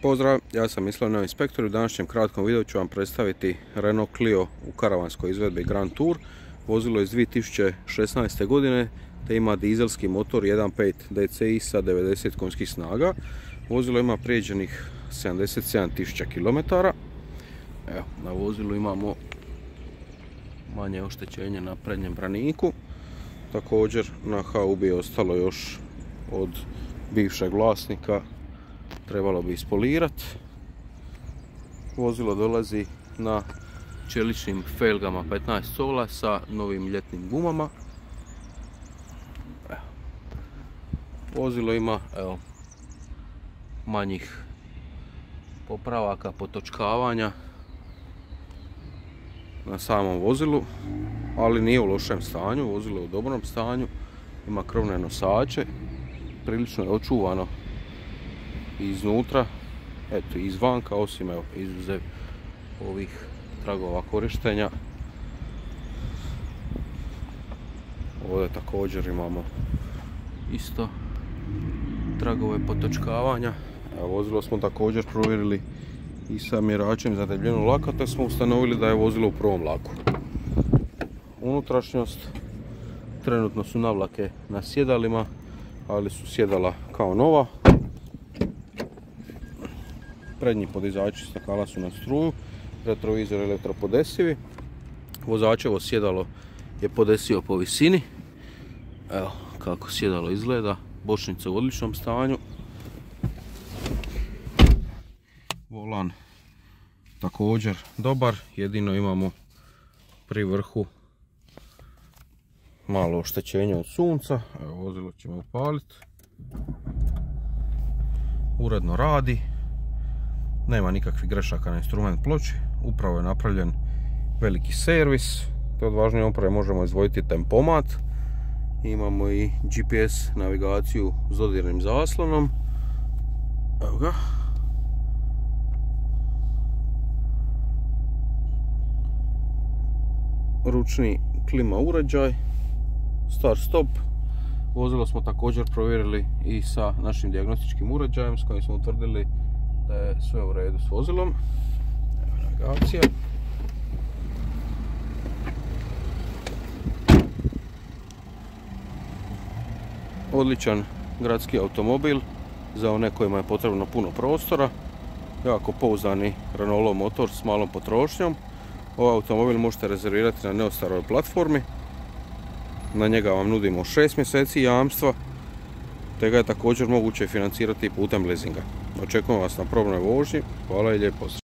Pozdrav, ja sam Mislav Inspektor. U današnjem kratkom videu ću vam predstaviti Renault Clio u karavanskoj izvedbi Grand Tour. Vozilo je iz 2016. godine te ima dizelski motor 1.5 DCI sa 90 konjskih snaga. Vozilo ima prijeđenih 77.000 km. Evo, na vozilu imamo manje oštećenje na prednjem braniku. Također na haubi je ostalo još od bivšeg vlasnika, trebalo bi ispolirati. Vozilo dolazi na čeličnim felgama 15 sola sa novim ljetnim gumama. Vozilo ima manjih popravaka, potočkavanja na samom vozilu, ali nije u lošem stanju. Vozilo je u dobrom stanju, ima krovne nosače, prilično je očuvano iznutra, eto izvanka, osim izuzev ovih tragova korištenja. Ovdje također imamo isto tragove potočkavanja. Vozilo smo također provjerili i sa mjeračem za debljinu laka, te smo ustanovili da je vozilo u prvom laku. Unutrašnjost, trenutno su navlake na sjedalima, ali su sjedala kao nova. Prednji podizači stakala su na struju, retrovizor elektropodesivi. Vozačevo sjedalo je podesio po visini. Evo kako sjedalo izgleda, bočnica u odličnom stanju. Volan također dobar, jedino imamo pri vrhu malo oštećenje od sunca. Evo, vozilo ćemo upaliti. Uredno radi, nema nikakvih grešaka na instrument ploči, upravo je napravljen veliki servis. Te od važnije opreme možemo izdvojiti tempomat, imamo i GPS navigaciju s dodirnim zaslonom. Evo ga. Ručni klima uređaj, start stop. Vozilo smo također provjerili i sa našim dijagnostičkim uređajem s kojim smo utvrdili da je sve u redu s vozilom. Evo navigacija. Odličan gradski automobil za one kojima je potrebno puno prostora. Jako pouzdani Renaultov motor s malom potrošnjom. Ovaj automobil možete rezervirati na Neostaroj platformi. Na njega vam nudimo 6 mjeseci jamstva, te ga je također moguće financirati putem leasinga. Očekujemo vas na probnoj vožnji. Hvala i lijep pozdrav.